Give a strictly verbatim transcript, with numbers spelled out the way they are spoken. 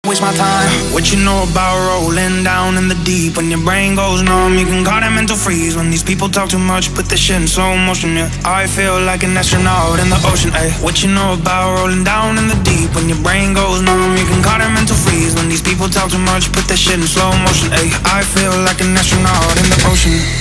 Waste my time. What you know about rolling down in the deep? When your brain goes numb, you can call it mental freeze. When these people talk too much, put this shit in slow motion, yeah. I feel like an astronaut in the ocean, ayy. What you know about rolling down in the deep? When your brain goes numb, you can call it mental freeze. When these people talk too much, put this shit in slow motion, ayy. I feel like an astronaut in the ocean.